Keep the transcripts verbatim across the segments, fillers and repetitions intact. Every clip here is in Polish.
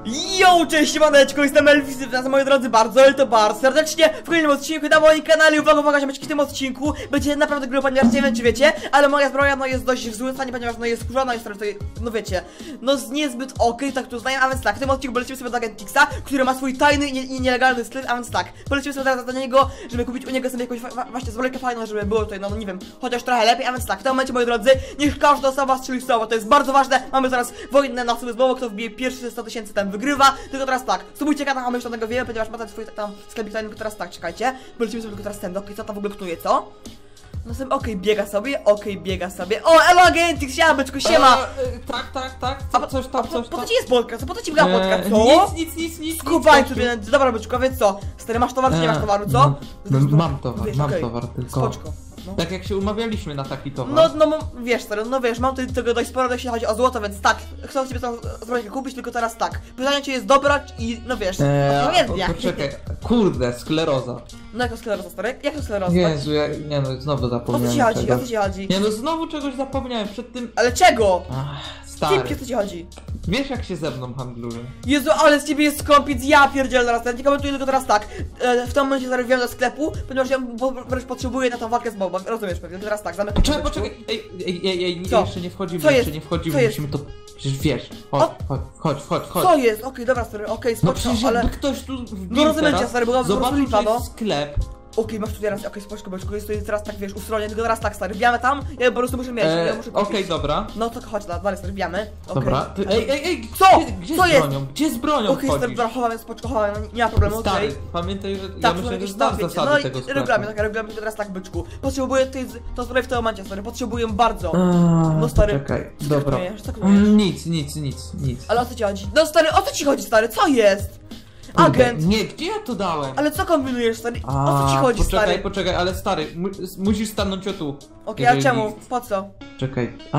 Yo, cześć, siemaneczko, jestem Elvis, witam moi drodzy bardzo, ale to bardzo serdecznie w kolejnym odcinku na moim kanale. Uwaga, uwaga, że w tym odcinku będzie naprawdę grubo, ponieważ nie wiem czy wiecie, ale moja zbroja no jest dość w złym stanie, ponieważ no jest skurzona, jest trochę, no wiecie, no niezbyt okej, tak tu znaję, a więc tak, w tym odcinku polecimy sobie do Agentixa, który ma swój tajny i, nie, i nielegalny sklep, a więc tak, polecimy sobie teraz do niego, żeby kupić u niego sobie jakąś właśnie zbrojkę fajną, żeby było tutaj, no, no nie wiem, chociaż trochę lepiej, a więc tak, w tym momencie, moi drodzy, niech każda osoba strzeli słowo, to jest bardzo ważne, mamy teraz wojnę na sobie znowu, kto wbije pierwszy sto tysięcy ten wygrywa, tylko teraz tak, subujcie kanał, a my już tego wiemy, ponieważ ma ten swój tam sklepik tajny, tylko teraz tak, czekajcie, polecimy sobie tylko teraz ten, okej, co tam w ogóle knuje, co? No sobie, okej, okay, biega sobie, okej, okay, biega sobie. O, elo Agentix, siema, byczku, siema! Eee, tak, tak, tak, co, a, coś tam, a, coś po, tam. po co ci jest Polka? Co, po co ci była Polka, co? Nic, nic, nic, nic. Skubańcu, dobra byczku, a więc co? Stary, masz towar, czy nie masz towaru, co? Mam, mam towar, wiesz, mam okay. towar, tylko... Spoczko. No. Tak jak się umawialiśmy na taki towar. No, no, wiesz, stary, no wiesz, mam tutaj tego dość sporo, jeśli chodzi o złoto, więc tak, chcę sobie tą zbrojkę kupić, tylko teraz tak. Pytanie, czy jest dobra i, no wiesz, eee, o, poczekaj, kurde, skleroza. No jak to skleroza, stary? Jak to skleroza? Jezu, ja, nie no, znowu zapomniałem. O co ci chodzi, o co ci chodzi? Nie no, znowu czegoś zapomniałem przed tym... Ale czego? Ach, stary. Typie, co ci chodzi? Wiesz jak się ze mną handluje? Jezu, ale z ciebie jest skąpiec, ja pierdzielę teraz, ja nie komentuję tylko teraz tak. E, w tym momencie zaraz wziąłem do sklepu, ponieważ ja po, wręcz potrzebuję na tą walkę z Bobem, rozumiesz pewnie, teraz tak, zamykam. Poczekaj, poczekaj, ej, ej, ej, ej, Co? jeszcze nie wchodzimy, Co jeszcze jest? nie wchodzimy, Co jest? musimy to... Przecież wiesz, chodź, chodź, chodź, chodź, chodź. Co jest? Okej, okay, dobra stary, okej, okay, No spoko, przecież ale... jakby ktoś tu wbił No rozumiem cię teraz, stary, bo po prostu zobaczył, lipa, że no. jest sklep. Okej, okay, masz tu teraz, okej, okay, spoczko, beczku, jest tutaj teraz tak, wiesz, ustronie, tylko teraz tak stary, wbijamy tam, ja po prostu muszę mieć, Eee, ja muszę Okej, okay, kupić. dobra. No to chodź, dalej stary, wbijamy. Okay. Dobra, ty, ej, ej, ej, Co? Gdzie, gdzie Co z jest? bronią? Gdzie z bronią Okej, okay, stary, wchodzisz? dobra, chowamy, spoczko, chowamy, no, nie ma problemu, Stary, okej. pamiętaj, że ja Tak, myślę, że jakieś znasz tam, wiecie, zasady no tego i sklepu. regulamy, tak, regulamy teraz tak, byczku. Potrzebuję tej, to zbroję w tym momencie, stary, potrzebuję bardzo. Eee, No stary, Czekaj, co ty dobra. knujesz? Co knujesz? Mm, nic, nic, nic, nic. Ale o co ci chodzi? No stary, o co ci chodzi, stary, co jest? Kurde, Agent! nie, gdzie ja to dałem? Ale co kombinujesz, stary? A, O co ci chodzi, poczekaj, stary? poczekaj, ale stary, mu musisz stanąć o tu. Okej, okay, jeżeli... a czemu? Po co? Czekaj, a...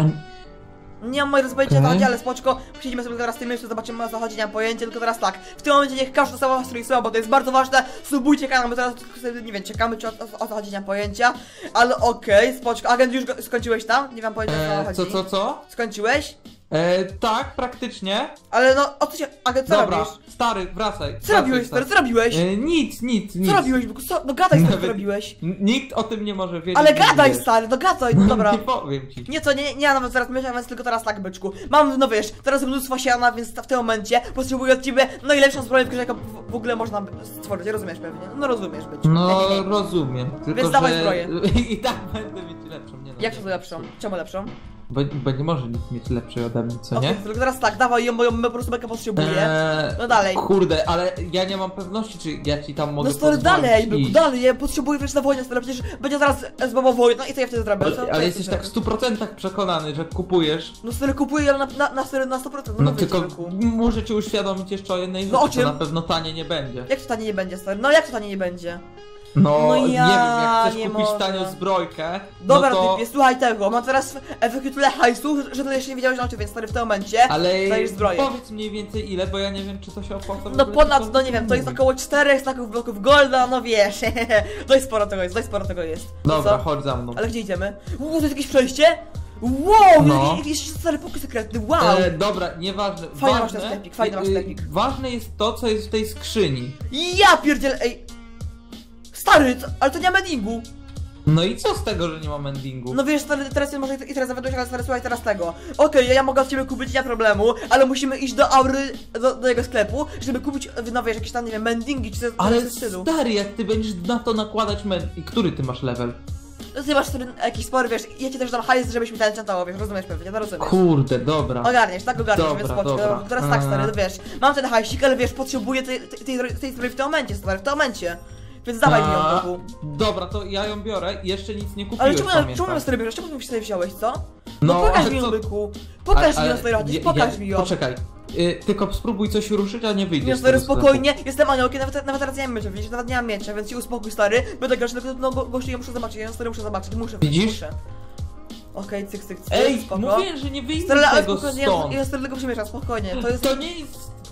Nie mam mojej rozpowiedzi, Okay. okay. ale spoczko, siedzimy sobie teraz w tym miejscu, zobaczymy o co chodzi, nie mam pojęcia, tylko teraz tak, w tym momencie niech każda osoba stoi słowa, bo to jest bardzo ważne, subujcie kanał, bo teraz, nie wiem, czekamy czy o, o, o co chodzi, nie mam pojęcia, ale okej, okay, spoczko, agent już go, skończyłeś tam? Nie mam pojęcia o co Eee, chodzi. co, co, co? Skończyłeś? E, tak, praktycznie. Ale no, o co się, agent, co Dobra, robisz? stary, wracaj. Co wracaj, robiłeś, stary, co robiłeś? E, nic, nic, nic. Co robiłeś, co? No gadaj, stary, co Nawet- robiłeś? N- Nikt o tym nie może wiedzieć. Ale nie gadaj, wiesz. stary, no gadaj, no dobra. Nie powiem ci. Nie co, nie, nie, ja nawet zaraz myślę, więc tylko teraz tak, byczku. Mam, no wiesz, teraz mnóstwo siana, więc w tym momencie potrzebuję od ciebie najlepszą zbroję, jaką w, w ogóle można stworzyć, rozumiesz pewnie? No rozumiesz, byczku. No, rozumiem. Tylko, Więc dawaj że... zbroję. I tak będę mieć lepszą, nie no. Jak nie to lepszą? Czemu lepszą? Bo, bo nie może nikt mieć lepszej ode mnie, co Okej, nie? tylko teraz tak, dawaj ją, bo ją po prostu mega potrzebuję. Eee, No dalej. Kurde, ale ja nie mam pewności, czy ja ci tam mogę No stary, pozwolić dalej, byku, iść. dalej, ja potrzebuję wreszcie na wojnę, stary, przecież będzie zaraz z babą wojna i co ja wtedy zrobię? Co- co Ale, ja ale wtedy jesteś tak w zrobię? stu procentach przekonany, że kupujesz. No stary, kupuję, ale na, na, na, stary, na sto procent, no, No mówię ci, tylko byku. muszę ci uświadomić jeszcze o jednej rzeczy, No o to czym? na pewno tanie nie będzie. Jak to tanie nie będzie, stary? No jak to tanie nie będzie? No, No nie wiem, ja jak chcesz nie kupić mogę. tanią zbrojkę, Dobra, no to... typie, słuchaj tego, mam teraz efekty tyle hajsu, że tyle jeszcze nie wiedziałeś na czym, więc stary w tym momencie Ale dajesz zbroję. powiedz mniej więcej ile, bo ja nie wiem, czy to się opłaca. w No ogóle ponad, ci no nie wiem, to jest mówić. około czterech staków bloków golda, no wiesz, dość sporo tego jest, dość sporo tego jest. No Dobra, co? chodź za mną. Ale gdzie idziemy? Uuu, to jest jakieś przejście? Wow, No. jakiś stary pokój sekretny, wow! E, dobra, nieważne. Fajny masz ważne, ten sklepik, fajny masz y, y, sklepik. Ważne jest to, co jest w tej skrzyni. Ja pierdzielę, ej! Stary, co, ale to nie ma mendingu. No i co z tego, że nie ma mendingu? No wiesz, stary, teraz może i teraz zawiodłeś, ale stary, słuchaj teraz tego. Okej, ja mogę od ciebie kupić, nie ma problemu, ale musimy iść do Aury, do, do jego sklepu, żeby kupić, no wiesz, jakieś tam, nie wiem, mendingi, czy coś Ale w stylu. stary, jak ty będziesz na to nakładać men... I który ty masz level? No ty masz stary, jakiś spory, wiesz, ja ci też dam hajs, żebyś mi ten enchantował, wiesz, rozumiesz pewnie, to rozumiesz. Kurde, dobra. Ogarniesz, tak ogarniesz, Dobra, więc spoczko. dobra. Teraz tak, stary, A. no wiesz, mam ten hajsik, ale wiesz, potrzebuję tej, tej, tej, tej sprawy w tym momencie, stary, w tym momencie. Więc dawaj mi ją, A, Bogu. Dobra, to ja ją biorę i jeszcze nic nie kupiłeś, Ale czemu, pamiętam. czemu ją stary bierzesz? Czemu mi sobie wziąłeś, co? No, No, pokaż ale mi ją, co- byku. Pokaż A- mi ją, ale stary, radzisz, je- pokaż je- mi ją. Poczekaj, y, tylko spróbuj coś ruszyć, a nie wyjdziesz Nie, z stary, tego sklepu. spokojnie, jestem aniołkiem, nawet, nawet teraz nie mam miecza, widzisz, nawet nie mam miecza, więc się uspokój, stary. Będę grać, tylko no, go, gościu, ja muszę zobaczyć, ja stary muszę zobaczyć, muszę. Widzisz? Muszę. Okej, cyk, cyk, cyk, Ej, spoko. mówię, że nie wyjdziesz Stary, z ale tego spokojnie, stąd. ja, ja stary tylko przemieszczam, spokojnie, to jest... To nie jest...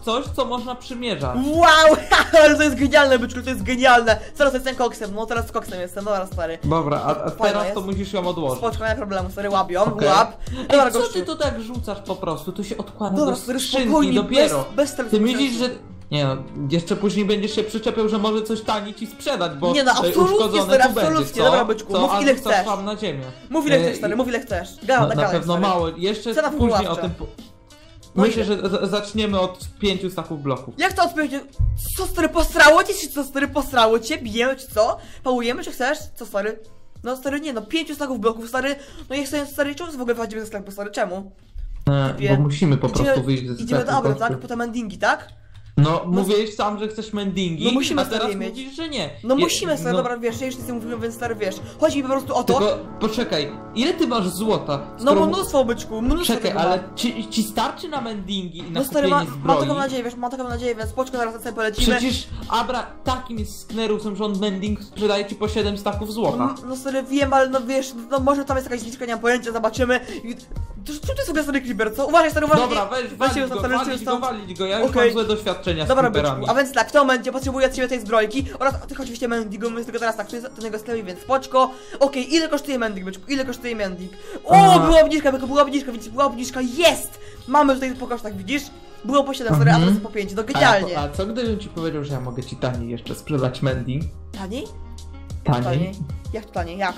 coś, co można przymierzać. Wow, ale to jest genialne, byczku, to jest genialne. Zaraz jestem koksem, no teraz koksem jestem, dobra stary. Dobra, a, a Fajna teraz to jest. musisz ją odłożyć. Spoczko, nie ma problemu, stary, łapią, Okej. łap. Ej, Dobra, co gościu. ty to tak rzucasz po prostu? To się odkłada Dobra, do stary, skrzynki spokojnie, dopiero. bez, bez stresu. Ty myślisz, że... Nie no, jeszcze później będziesz się przyczepiał, że może coś taniej ci sprzedać, bo Nie no, e, absolutnie, uszkodzone stary, tu będzie, absolutnie. co? Dobra, byczku, Co? mów, A ile rzucasz chcesz. tam na ziemię. Mów ile E, chcesz, stary, i- mów ile chcesz. No, Gada, na gada, pewno stary. mało, jeszcze Cena później o wywoławcza. tym... Po... No Myślę, ile? że z- zaczniemy od pięciu staków bloków. Jak to odpowiedzieć? Co, stary, posrało cię, czy co, stary, posrało cię? Bijemy, czy co? Pałujemy, czy chcesz? Co, stary? No, stary, nie no, pięciu staków bloków, stary. No nie chcę, stary, czemu w ogóle wchodzimy ze sklepu, stary, czemu? E, Typie. bo musimy po Idziemy- prostu wyjść ze Idziemy sklepu. do Abry, po prostu. tak? Po te mendingi, tak? No, mówiłeś sam, że chcesz mendingi, No musimy a teraz stary mieć. mówisz, że nie. No Je- musimy, stary, no, dobra, wiesz, ja już nic nie mówiłem, więc stary, wiesz. Chodzi mi po prostu o to. Tylko, poczekaj, ile ty masz złota? No skoro- mnóstwo, byczku, mnóstwo Czekaj, tego ale mam. ci, ci starczy na mendingi i na No stary, kupienie ma, zbroi? mam taką nadzieję, wiesz, mam taką nadzieję, więc poczko, zaraz sobie polecimy. Przecież Abra takim jest sknerusem, że on mending sprzedaje ci po siedem staków złota. No, no stary, wiem, ale no wiesz, no może tam jest jakaś zniżka, nie mam pojęcia, zobaczymy. I... To, to, to jest w ogóle stary creeper, co? Uważaj, stary, uważaj. Dobra, weź, Weź walić się go, stary, walić się go, tam- walić go, ja już Okej. mam złe doświadczenia Dobra, z creeperami. byczku, a więc tak, w tym momencie potrzebuję od ciebie tej zbrojki oraz tych oczywiście mendigu, my tylko teraz tak, tu jest do niego sklepie, więc spoczko. Okej, ile kosztuje mendig, byczku, ile kosztuje mendig? O, Aha. była obniżka, byku, była obniżka, widzisz, była obniżka, jest! Mamy tutaj po kosztach, widzisz? Było po siedem, stary, a teraz po pięć, no A, genialnie. ja, po- a co gdybym ci powiedział, że ja mogę ci taniej jeszcze sprzedać mending? Taniej? Taniej? Jak to taniej, jak?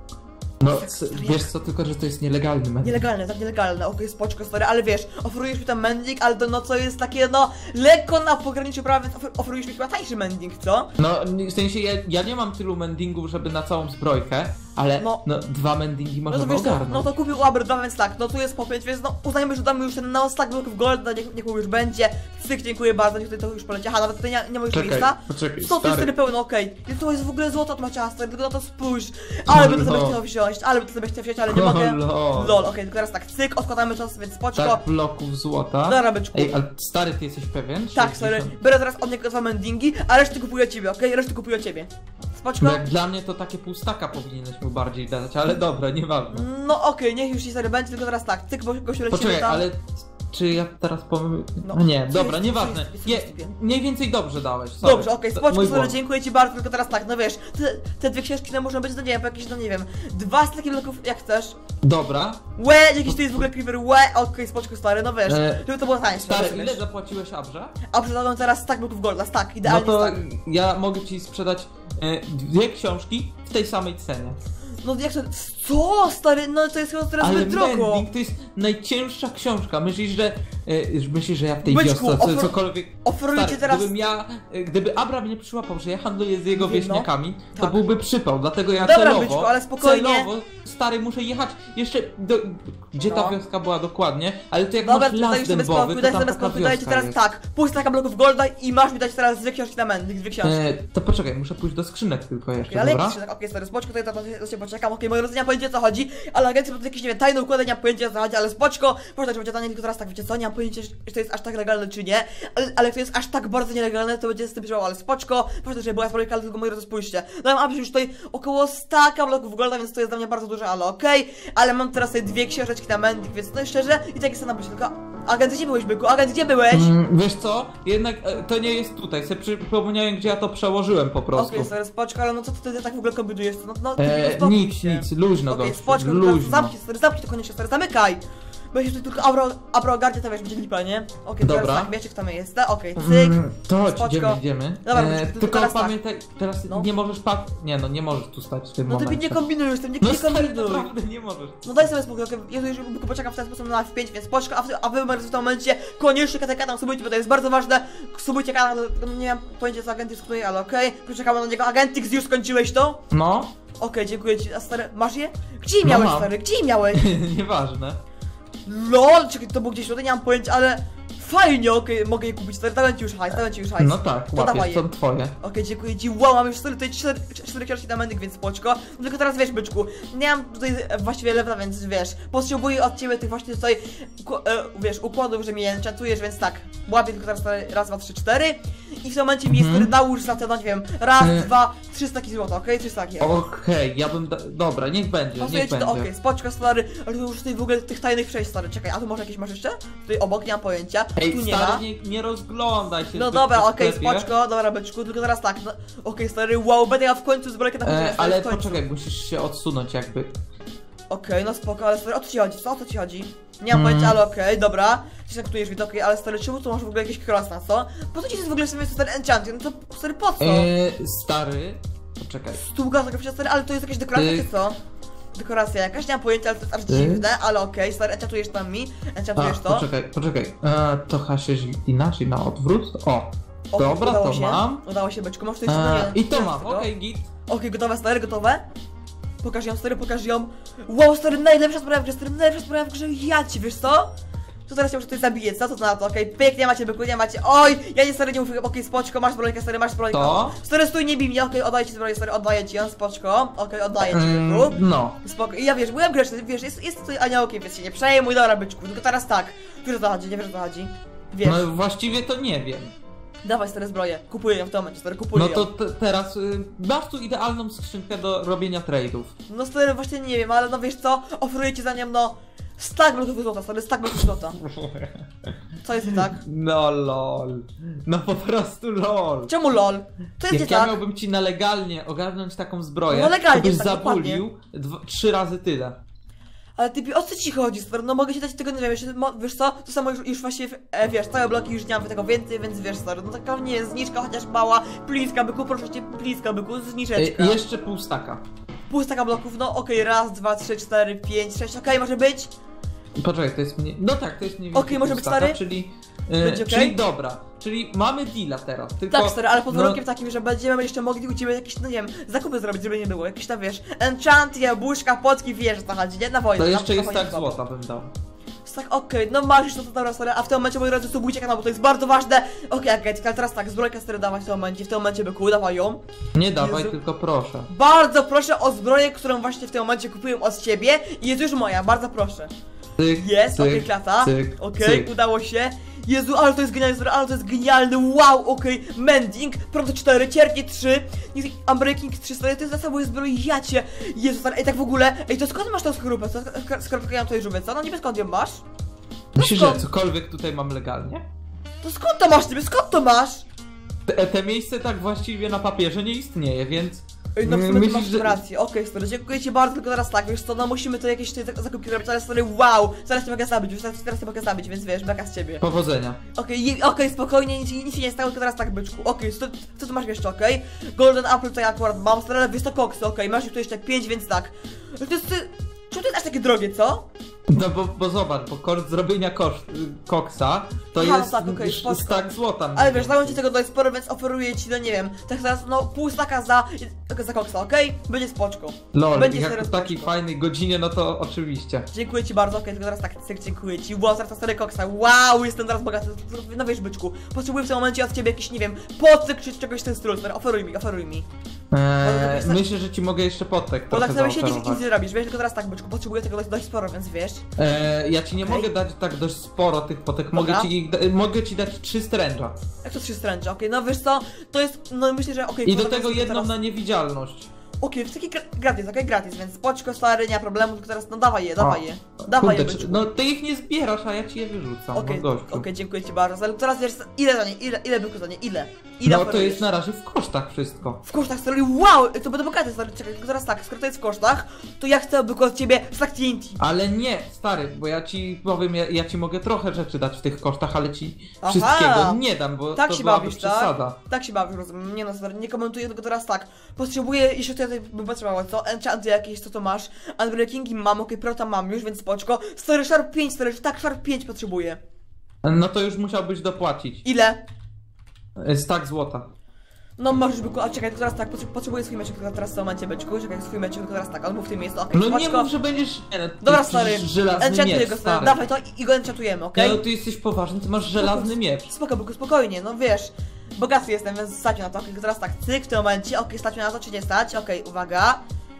No, c- wiesz co, tylko że to jest nielegalny mending. Nielegalne, tak nielegalne, okej, spoczko, stary, ale wiesz, oferujesz mi tam mending, ale to no co jest takie, no, lekko na pograniczu prawa, więc ofer oferujesz mi chyba tańszy mending, co? No, w sensie ja, ja nie mam tylu mendingów, żeby na całą zbrojkę, ale No. no, dwa mendingi No to możemy wiesz, no, ogarnąć. no to kupił Uber dwa, więc tak, no tu jest po pięć, więc no uznajmy, że damy już ten na stack bloków golda, niech, niech mu już będzie. Cyk, dziękuję bardzo, niech tutaj to już poleci. Aha, nawet tutaj nie, nie ma już Czekaj, miejsca. poczekaj, Co to jest stary. tyle pełno, okej. Okay. To jest w ogóle złoto od Maciasta, tylko na to spójrz. Ale bym to sobie No. chciał wziąć, ale bym to sobie chciał wziąć, ale nie mogę. Lol. Lol, okej, tylko teraz tak, cyk, odkładamy czas, więc spoczko. Tak, bloków złota. Dobra, byczku. Ej, ale stary, ty jesteś pewien? Tak, sorry, sześćdziesiąt? biorę teraz od niego dwa mendingi, a resztę kupuję ciebie, okej? Resztę kupuję ciebie. Spoczko? Bo jak dla mnie to takie półstaka powinieneś mu bardziej dać, ale dobra, nieważne. No okej, niech już ci stary będzie, tylko teraz tak, cyk, bo gościu lecimy Poczekaj, tam. ale czy ja teraz powiem... No. No nie, Co dobra, jest- nieważne. co jest- Nie, co jest- mniej więcej dobrze dałeś, sorry. Dobrze, okej, To spoczko, mój sorry, błąd. dziękuję ci bardzo, tylko teraz tak, no wiesz, te, te dwie książki no muszą być, no nie wiem, po jakieś, no nie wiem, dwa staki bloków, jak chcesz. Dobra. Łe, jakiś tu jest w ogóle creeper, łe, okej, spoczko stary, no wiesz, E, żeby to było tańsze, Stary, wiesz, ile wiesz. zapłaciłeś Abrze? A przedałem teraz stack bloków golda, stack, No idealnie to stack. ja mogę ci sprzedać e, dwie książki w tej samej cenie. No jak to, co, stary, no to jest chyba teraz Ale zbyt drogo. Mending to jest najcięższa książka. Myślisz, że e, myślisz, że ja w tej Byczku, wiosce co, ofer- cokolwiek... oferuję ci Stary, teraz- gdybym ja, e, gdyby Abram nie przyłapał, że ja handluję z jego Wiem, no. wieśniakami, to Tak. byłby przypał, dlatego ja Dobra, celowo, Byczku, ale spokojnie. celowo, stary, muszę jechać jeszcze do... Gdzie ta No. wioska była dokładnie? Ale to jak Dobra, masz to las daj sobie dębowy, spokój, to daj tam sobie taka spokój, daję ci wioska teraz jest. tak, pół stacka bloków golda i masz mi dać teraz dwie książki na mending, dwie książki. E, to poczekaj, muszę pójść do skrzynek tylko jeszcze, Okay, ale dobra? jakiś tak, okej, stary, spoczko, tutaj to, to się poczekam, okej, moi drodzy, nie mam pojęcia o co chodzi, ale agencja to jakieś, nie wiem, tajne układy, nie mam pojęcia o co chodzi, ale spoczko, proszę, że będzie tanie, tylko teraz tak, wiecie co, nie mam pojęcia, czy to jest aż tak legalne, czy nie, ale, ale jak to jest aż tak bardzo nielegalne, to będzie z tym działało, ale spoczko, proszę, że była sprawka, ale tylko moi drodzy, spójrzcie, dałem Abrzy już tutaj około staka bloków golda, więc to jest dla mnie bardzo dużo, ale okej, ale mam teraz tutaj dwie książeczki na mending, więc no i szczerze, i tak jest na myśl, tylko, agent, gdzie byłeś, byku, agent, gdzie byłeś? Mm, wiesz co? Jednak e, to nie jest tutaj. Sobie przypomniałem, gdzie ja to przełożyłem po prostu. Okej, stary, spoczko, ale no co ty tutaj tak w ogóle kombinujesz, no, no, ty E, uspokój nic, się. nic, luźno Okej, gościu, spoczko, luźno. zamknij stary, zamknij to koniecznie stary, zamykaj! Bo jeśli tutaj tylko abro, abro ogarnie, to wiesz, będzie lipa, nie? Okej, Dobra. teraz tak, wiecie kto my jest, tak? Okej, cyk. Mm, to chodź, spoczko. idziemy, idziemy. Dobra, e, tylko tylko teraz tak. pamiętaj, teraz No. nie możesz pak... Nie no, nie możesz tu stać w tym No ty mi momencie. nie kombinuj już, ty mnie No nie stary, kombinuj. naprawdę nie możesz. No daj sobie spokój, okej, ja tu już tylko poczekam w ten sposób na F pięć, więc spoczko, a wy, a wy w tym momencie koniecznie kanał subujcie, bo to jest bardzo ważne. Subujcie kanał, nie mam pojęcia co agenty skutuje, ale okej. Poczekamy na niego, agentix, już skończyłeś to? No, Okej, dziękuję ci, a stary, masz je? Gdzie je No miałeś, mam. stary, gdzie je miałeś? nieważne. LOL, czekaj, to było gdzieś tutaj, nie mam pojęcia, ale fajnie, okej, mogę je kupić, stary, dałem ci już hajs, dałem ci już hajs. No tak, to dawaj łapiesz, je. są twoje. Okej, dziękuję ci, wow, mam już cztery, tutaj cztery, cztery książki na mending, więc spoczko. No tylko teraz wiesz, byczku, nie mam tutaj e, właściwie lewna, więc wiesz, potrzebuję od ciebie tych właśnie tutaj, uko- e, wiesz, układów, że mnie enchantujesz, więc tak, łapię tylko teraz raz, dwa, trzy, cztery. i w tym momencie mi jest, Mhm. który nałóż za to, no nie wiem, raz, E. dwa, trzy staki złota, okej? Trzy staki. Okej, ja bym... Da... Dobra, niech będzie, Pasuje niech ci to, będzie. okej, spoczko stary, ale tu już tutaj w ogóle tych tajnych przejść stary, czekaj, a tu może jakieś masz jeszcze? Tutaj obok, nie mam pojęcia, Ej, tu nie ma. stary, nie, nie rozglądaj się No zbyt dobra, po okej, sklepie. spoczko, dobra byczku, tylko teraz tak, no, okej stary, wow, będę ja w końcu zbrojkę na E, w ale końcu. poczekaj, musisz się odsunąć jakby. Okej, no spoko, ale stary, o co ci chodzi, co, o co ci chodzi? Nie mam Mm. pojęcia, ale okej, dobra, ty się aktujesz widok, okej, ale stary, czemu tu masz w ogóle jakieś krosna, co? Po co ci jest w ogóle sobie stary enchanting, no to stary, po co? E, stary, poczekaj. Stuga, taka stary, ale to jest jakaś dekoracja, Ty- czy co? Dekoracja jakaś, nie mam pojęcia, ale to jest aż Ty- dziwne, ale okej, stary, enchantujesz tam mi, A, enchantujesz to. poczekaj, poczekaj. E, to chyba się inaczej na odwrót. O, Okej, dobra, udało to się. mam. Udało się, byczku, masz tu jeszcze E, nie, I to nie mam, tego. okej, git. Okej, gotowe, stary, gotowe? Pokaż ją, stary, pokaż ją. Wow, stary, najlepsza sprawa w grze, stary, najlepsza sprawa w grze, ja ci, wiesz co? To teraz się może tutaj zabije, co? Co to na to? Okej, pięknie macie, byku, nie macie. Oj, ja nie stary, nie mówię, okej, spoczko, masz zbrojkę, stary, masz zbrojkę. To? Stary, stój, nie bij mnie, okej, oddaję ci zbroję, stary, oddaję ci ją, spoczko. Okej, oddaję ci, Mm, byku. no. Spoko, i ja wiesz, byłem grzeczny, wiesz, jest, jest tutaj aniołkiem, więc się nie przejmuj, dobra, byczku, tylko teraz tak. Wiesz o co chodzi, nie wiesz o co chodzi. Wiesz, No właściwie to nie wiem. dawaj stary zbroję, kupuję ją w tym momencie, stary, kupuję No ją. to te, teraz y, masz tu idealną skrzynkę do robienia trade'ów. No stary, właśnie nie wiem, ale no wiesz co, oferuję ci za nią, no, stack bloków złota, stary, stack bloków złota. Co jest nie tak? No lol. No po prostu lol. Czemu lol? To jest nie Jak ja tak? miałbym ci na legalnie ogarnąć taką zbroję, No legalnie, to byś tak, zabulił dwa, trzy razy tyle. Ale ty, o co ci chodzi, stary? No mogę ci dać tego, nie wiem, jeszcze, mo, wiesz co, to samo już, już właściwie, e, wiesz, całe bloki już nie mam tego więcej, więc wiesz, stary, no taka nie jest zniżka, chociaż mała, pliska byku, proszę cię, pliska byku, zniżeczka. Y, jeszcze pół staka. Pół staka bloków, no okej, raz, dwa, trzy, cztery, pięć, sześć, okej, może być? Poczekaj, to jest mniej... No tak, to jest mniej więcej Okej, może pół być staka, stary? Czyli, y, Będzie okej? czyli dobra, czyli mamy deala teraz, tylko... Tak, stary, ale pod no, warunkiem takim, że będziemy jeszcze mogli u ciebie jakieś, no nie wiem, zakupy zrobić, żeby nie było, jakieś tam, wiesz, enchanty, jabłuszka, potki, wiesz, o co chodzi, nie? Na wojnę. To na- jeszcze na jest wojnę tak słabo. złota bym dał. Tak, okej, no masz już to, to dobra, stary, a w tym momencie, moi drodzy, subujcie kanał, bo to jest bardzo ważne. Okej, okay, ale teraz tak, zbrojkę stary dawać w tym momencie, w tym momencie byku, dawaj ją. Nie dawaj, Jezu. tylko proszę. Bardzo proszę o zbroję, którą właśnie w tym momencie kupiłem od ciebie i jest już moja, bardzo proszę. Cyk, Jest, okej, cyk, klata, cyk, okej, cyk. udało się. Jezu, ale to jest genialne, stary, ale to jest genialny, wow, okej, mending, proto cztery, ciernie trzy, unbreaking trzy, stary, to jest za sobą zbrojacie. Jezu, stary, ej, tak w ogóle, ej, to skąd masz tą skorupę, co, skorupkę ja tutaj żółwię, co, no niby skąd ją masz? Myślisz, że skąd? cokolwiek tutaj mam legalnie? To skąd to masz, niby, skąd to masz? Te, te miejsce tak właściwie na papierze nie istnieje, więc... Ej, no w sumie myślisz, ty masz że- rację, okej, stary, dziękuję ci bardzo, tylko teraz tak, wiesz co, no musimy to jakieś tutaj zakupki zrobić, ale stary, wow, zaraz cię mogę zabić, już teraz, teraz cię mogę zabić, więc wiesz, beka z ciebie. Powodzenia. Okej, je- okej, spokojnie, nic, nic się nie stało, tylko teraz tak, byczku, okej, co, co tu masz jeszcze, okej? Golden Apple to ja akurat mam, stary, ale wiesz to koksy, okej, masz już tu jeszcze pięć, więc tak. No to jest, ty, czemu to jest aż takie drogie, co? No bo, bo zobacz, bo koszt zrobienia koszt, y, koksa to Aha, jest tak, okej, sz- spoko. stak złota. mniej Ale wiesz, dałem ci więcej. tego dość sporo, więc oferuję ci, no nie wiem, tak teraz, no pół staka za, za koksa, okej? Będzie spoczko. Lol, będzie jak serio w takiej spoczko. fajnej godzinie, no to oczywiście. Dziękuję ci bardzo, okej, tylko teraz tak, cyk, dziękuję ci. Wow, zaraz stary koksa, wow, jestem teraz bogaty. No wiesz, byczku, potrzebuję w tym momencie od ciebie jakiś, nie wiem, pocyk czy czegoś w ten stylu, stary, oferuj mi, oferuj mi. Eee, Bo- myślę, że ci mogę jeszcze podtek Bo tak trochę sobie siedzisz i nic zaoferować. nie robisz, wiesz, tylko teraz tak, byczku, potrzebuję tego dość, dość sporo, więc wiesz. Eee, ja ci nie Okej. mogę dać tak dość sporo tych potek, mogę Dobra. ci, da- mogę ci dać trzy stręża. Jak to trzy stręcze, okej, no wiesz co, to jest, no myślę, że okej. I do poza tym tego sobie jedną teraz... na niewidzialność. Okej, to taki gra gratis, okej, gratis, więc spoczko stary, nie ma problemu, tylko teraz, no dawaj je, dawaj je. Dawaj je, Kurde, byczku. czy, no ty ich nie zbierasz, a ja ci je wyrzucam, Okej, no gościu. okej, dziękuję ci bardzo, ale teraz wiesz, ile za nie, ile, ile byku za nie, ile? Ile No to oferujesz? jest na razie w kosztach wszystko. W kosztach, stary, wow, to będę bogaty, stary, czekaj, tylko teraz tak, skoro to jest w kosztach, to ja chcę byku od ciebie stack T N T. Ale nie, stary, bo ja ci powiem, ja, ja ci mogę trochę rzeczy dać w tych kosztach, ale ci Aha. wszystkiego nie dam, bo Tak to się byłaby bawisz, przesada. tak? Tak się bawisz, rozumiem, nie no, stary, nie komentuję, tylko teraz tak, potrzebuję, jeszcze tutaj bym potrzebował, co? Enchanty jakieś, co to masz? Unbreakingi mam, okej, prota mam już, więc spoczko. Stary, Sharp pięć, stary, tak, Sharp pięć potrzebuję. No to już musiałbyś dopłacić. Ile? Stak złota. No możesz byku, a czekaj, tylko teraz tak, potrze- potrzebuję swój meczek, tylko teraz w tym momencie, byczku, czekaj, swój meczek, tylko teraz tak, on mów w tym jest, okej, No nie spoczko. mów, że będziesz... Nie, no, ty Dobra, jesteś stary, żelazny enchantuję miecz, go, stary, stary. dawaj to i, i go enchantujemy, okej? No ty jesteś poważny, ty masz żelazny miecz. Spoko, byku, spokojnie, no wiesz, bogaty jestem, więc stać na to, okej, teraz tak, cyk w tym momencie, okej, stać na to, czy nie stać, okej, uwaga.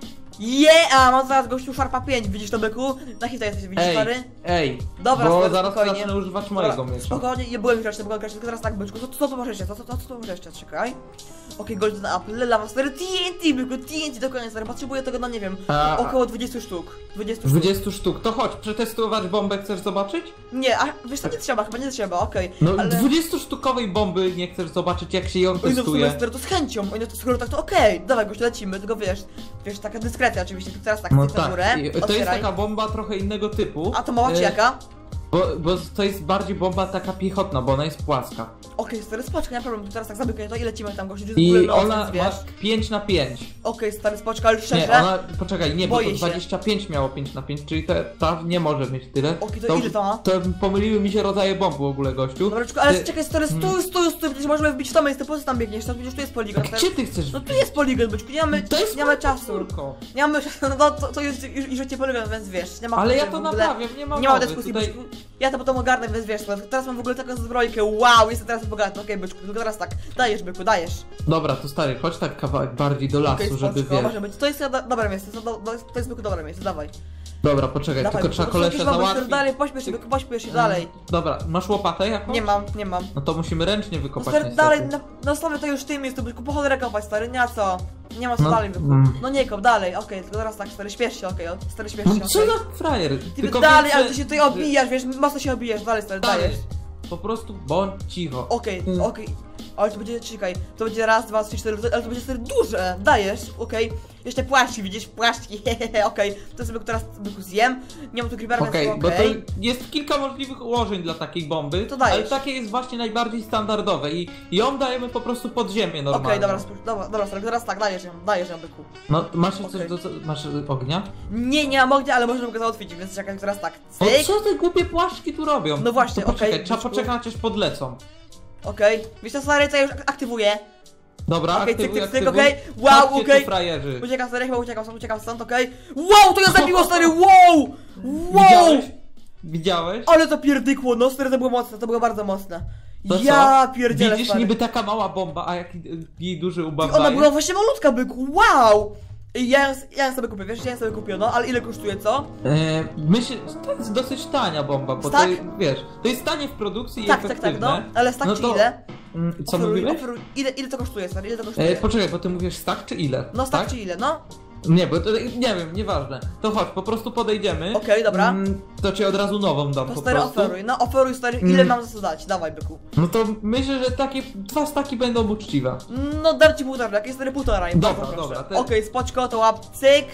Je, a mam zaraz gościu Sharpa pięć, widzisz to, byku? Na hita jesteś, widzisz, Ej, stary? ej, Dobra, bo stary, zaraz spokojnie. zacznę używać Dobra, mojego miecza. spokojnie, nie byłem grzeczny, byłem grzeczny, tylko teraz tak, byczku, co, co tu masz jeszcze, co, co, co, co tu masz jeszcze, czekaj. Okej, golden apple, lama, stary, T N T, byku, T N T do końca, stary, potrzebuję tego, no nie wiem, A- około dwudziestu sztuk, dwudziestu sztuk. dwadzieścia sztuk, to chodź, przetestować bombę chcesz zobaczyć? Nie, a wiesz co, nie trzeba, chyba nie trzeba, okej, No ale... dwudziestosztukowej bomby nie chcesz zobaczyć jak się ją Oj, no w sumie, testuje? stary, to z chęcią, oj, no to skoro tak, to okej, dawaj, gościu, lecimy, tylko wiesz, wiesz, taka dyskrecja oczywiście, tylko teraz tak, No cyk na tak, górę, I to jest otwieraj. taka bomba trochę innego typu. A to mała czy E, jaka? Bo, bo to jest bardziej bomba taka piechotna, bo ona jest płaska. Okej, stary, spoczka, nie ma problemu, to teraz tak zamykaj to i lecimy tam, gościu, że w ogóle I no, ona więc wiesz. ma pięć na pięć. Okej, stary, spoczka, ale szczerze. Nie, ona, poczekaj, nie, bo Boję to się. dwadzieścia pięć miało pięć na pięć, czyli te, ta nie może mieć tyle. Okej, to ile to ma? To pomyliły mi się rodzaje bomb w ogóle, gościu. Dobra, czekaj, ale Ty- czekaj, stary, stój, stój, stój, przecież możemy wbić w to miejsce, po co tam biegniesz, to przecież tu jest poligon, A stary. gdzie ty chcesz? No tu jest poligon, byczku, nie mamy, To jest nie mamy moja czasu. podwórko. Nie mamy czasu, no to, to jest już, już cię poligon, więc wiesz, nie ma Ale ja w to ogóle- naprawiam, nie ma Nie ma mowy, dyskusji, tutaj- byczku. Ja to potem ogarnę, więc wiesz, teraz mam w ogóle taką zbrojkę, wow, jestem teraz bogaty, okej, byczku, tylko teraz tak, dajesz, byku, dajesz. Dobra, to stary, chodź tak kawałek bardziej do lasu, Okej, żeby spoczko, wiesz. może być, to jest do, dobre miejsce, to, do, do, to jest byku dobre miejsce, dawaj. Dobra, poczekaj, Dawaj, tylko trzeba byku, jakieś kolesia mamy, załatwić. dalej, pośpiesz się, byku, pośpiesz się dalej. Dobra, masz łopatę jakąś? Nie mam, nie mam. No to musimy ręcznie No wykopać stary, niestety. dalej, no, no stary, to już w tym jest, to byku, po cholerę kopać, stary, nie ma co. Nie ma co No, dalej, byku. mm. No nie kop, dalej, okej, tylko teraz tak, stary, śpiesz się, okej, okay, stary, śpiesz się, No co okej. za frajer? Ty Tylko dalej, wiem, ale że- ty się tutaj obijasz, wiesz, mocno się obijasz, dalej, stary, Stary, dajesz. po prostu bądź cicho. Okej, Mm. okej. Ale to będzie, czekaj, to będzie raz, dwa, trzy, cztery, ale to będzie stary duże, dajesz, okej. Jeszcze płaszczki, widzisz, płaszczki, hehehe, okej. To sobie teraz byku zjem, nie mam tu creepera, Okej, więc bo to okej. jest kilka możliwych ułożeń dla takiej bomby, To dajesz. ale takie jest właśnie najbardziej standardowe i ją dajemy po prostu pod ziemię normalnie. Okej, dobra, spójrz, dobra, dobra, stary, teraz tak, dajesz ją, dajesz ją, byku. No, masz jeszcze Okej. coś do... Masz y, ognia? Nie, nie mam ognia, ale możemy go załatwić, więc czekaj, teraz tak, O cyk. co te głupie płaszczki tu robią? No właśnie, to poczekaj, okej, trzeba Zbyszku. poczekać aż podlecą. Okej, wiesz co, stary, to ja już ak- aktywuję. Dobra, Okej, cyk, aktywuj, cyk, cyk, aktywuj. okej. Wow, Chodźcie okej. tu, frajerzy. Uciekam stary, chyba uciekam stąd, uciekam stąd, okej. Wow, to ja zabiło, stary, wow! Wow! Widziałeś? Widziałeś? Ale to pierdykło, no stary, to było mocne, to było bardzo mocne. To Ja co? pierdzielę, Widzisz, stary. niby taka mała bomba, a jak y, jej duży ubaw Ona daje? była właśnie malutka, byku, wow! Ja ją, ja ją sobie kupię, wiesz, ja ją sobie kupię, no, ale ile kosztuje, co? E, myślę, że to jest dosyć tania bomba, bo to Tak? jest, wiesz, to jest tanie w produkcji i Tak, tak, efektywne. tak, no, ale stack No czy to- ile? Mm, Co Oferuj, mówiłeś? oferuj, ile, ile to kosztuje, stary, ile to kosztuje? E, poczekaj, bo ty mówisz stack czy ile? No stack tak? czy ile, no? Nie, bo to, nie wiem, nieważne. To chodź, po prostu podejdziemy. Okej, dobra. Mm, to ci od razu nową dam To po stary, prostu. oferuj, no, oferuj, stary, ile Mm. mam za to dać, dawaj, byku. No to myślę, że takie dwa staki będą uczciwe. No, dam ci półtora, jakieś stary półtora i Dobra, bardzo proszę. dobra, te- Okej, spoczko, to łap, cyk.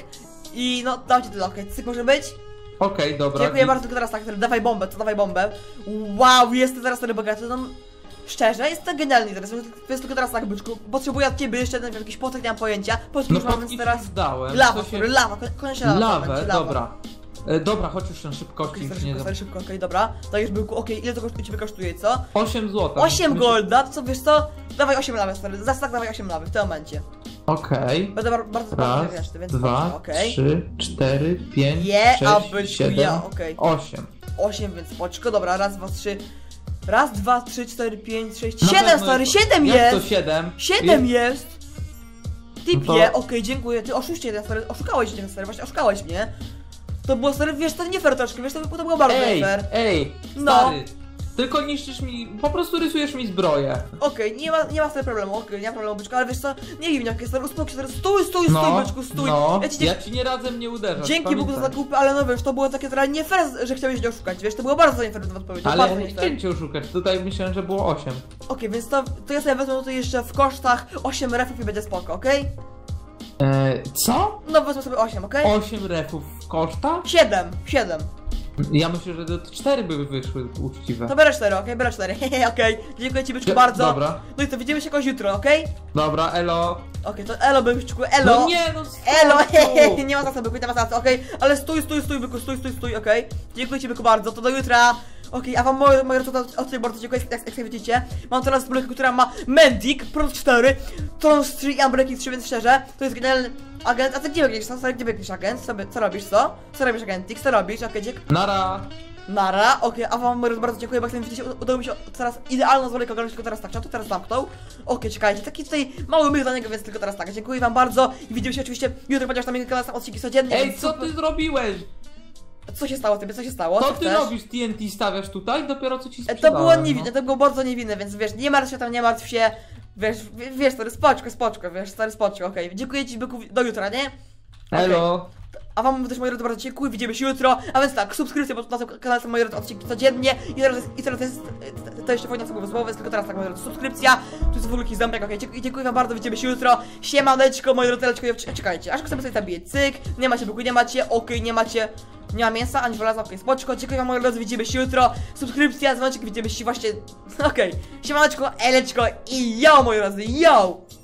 I no, dam ci tyle, okej, cyk może być? Okej, dobra. Dziękuję i- bardzo, tylko teraz tak, stary, dawaj bombę, to dawaj bombę. Wow, jestem teraz stary bogaty, no. Szczerze, jest to genialnie teraz, więc tylko teraz tak, byczku, potrzebuję od ciebie jeszcze jeden jakiś potek, nie mam pojęcia. Poczekaj, No już mam, potki więc teraz... ci zdałem. Lawa, to się... sorry, lawa, kon- koniecznie lawa. Lawę, będzie, lawa. dobra. E, dobra, chodź już na szybkości. Okej, już stary, nie szybko, za... stary, szybko, okej, dobra. Dajesz byłku, okej, ile to kosztuje, ciebie kosztuje, co? osiem złotych. osiem golda, to co, wiesz co? Dawaj osiem lawy, stary, za tak dawaj osiem lawy w tym momencie. Okej. Będę bar bardzo bardzo Raz, wdzięczny, więc dwa, proszę, okej. trzy, cztery, pięć, Je, a sześć, byczku, siedem, ja, okej. osiem. osiem, więc spoczko, dobra, raz, dwa, trzy. Raz, dwa, trzy, cztery, pięć, sześć, Na siedem, pewno stary, jest to- siedem Jak jest! to siedem? siedem jest! Typie, No to- okej, dziękuję, ty oszuście, ja, stary, oszukałeś mnie, stary, właśnie oszukałeś mnie. To było, stary, wiesz, to nie fair troszkę, wiesz, to, to było bardzo Ej, nie fair. ej, No. stary. Tylko niszczysz mi, po prostu rysujesz mi zbroję. Okej, nie ma, nie ma stary problemu, okej, nie ma problemu, byczku, ale wiesz co, nie wiem, jak jest, stary, uspokój się, stary, stój, stój, stój, No, byczku, stój. no, Ja ci, ja ci nie radzę mnie uderzać, dzięki Bogu za pamiętaj. zakupy, ale no wiesz, to było takie trochę nie fair, że chciałeś mnie oszukać, wiesz, to było bardzo nie fair w odpowiedzi, Ale bardzo ja nie nie fair. chciałem cię oszukać, tutaj myślałem, że było osiem. Okej, więc to, to ja sobie wezmę tutaj jeszcze w kosztach osiem refów i będzie spoko, okej? Eee, co? No wezmę sobie osiem, okej? osiem refów koszta? siedem, siedem. Ja myślę, że to cztery by wyszły uczciwe. To biorę cztery, okej, biorę cztery, hehe, okej. Dziękuję ci, byczku, Dzie- bardzo. dobra. No i to widzimy się jakoś jutro, okej? Dobra, elo. Okej, to elo, byczku, elo. No nie, no Elo, skąd hehe, tu? nie ma zasady, byku, nie ma zasady, okej? Ale stój, stój, stój, byku, stój, stój, stój, okej? Dziękuję ci, byku, bardzo, to do jutra. Okej, a wam moje, moje rzuty od tej bardzo dziękuję, jak, jak sobie widzicie. Mam teraz zbrojkę, która ma Mendic, Pro cztery, Trons trzy i Umbreki trzy, więc szczerze, to jest genialny agent. A ty gdzie biegniesz, co? Sorry, gdzie biegniesz, agent? Co, by- co robisz, co? Co robisz, agentik? Co robisz? Okej, dziękuję. Nara. Nara, okej, a wam moi drodzy bardzo dziękuję, bo jak widzicie, udało mi się teraz idealną zwolę ogarnąć, tylko teraz tak, czy on to teraz zamknął? Okej, czekajcie, taki tutaj mały myk dla niego, więc tylko teraz tak, dziękuję wam bardzo i widzimy się oczywiście jutro, ponieważ tam kanał są odcinki codziennie. Ej, więc co super- ty zrobiłeś? Co się stało tobie, co się stało? Co ty chcesz? robisz? T N T stawiasz tutaj? Dopiero co ci E, sprzedałem, To było no. niewinne, to było bardzo niewinne, więc wiesz, nie martw się tam, nie martw się. Wiesz, w- wiesz, stary, spoczko, spoczko, wiesz, stary, spoczko, okej. Dziękuję ci, byku, do jutra, nie? Elo. A wam też, moi drodzy, bardzo dziękuję, widzimy się jutro. A więc tak, subskrypcja, bo na tym kanale są, moi drodzy, odcinki codziennie. I teraz jest, i teraz jest, e, to jeszcze fajna słowo słowo, więc tylko teraz tak, moi drodzy, subskrypcja. Tu jest w ogóle jakiś ząbek, okej, dziękuję, dziękuję wam bardzo, widzimy się jutro. Siemaneczko, moi drodzy, leczko, czekajcie, aż chcemy sobie zabiję, cyk. Nie macie byku, nie macie, okej, nie macie. Nie ma mięsa, ani żelaza, okej, spoczko, dziękuję wam, moi drodzy, widzimy się jutro. Subskrypcja, dzwoneczek, widzimy się właśnie, okej. Siemaneczko, eleczko i yo, moi drodzy, yo!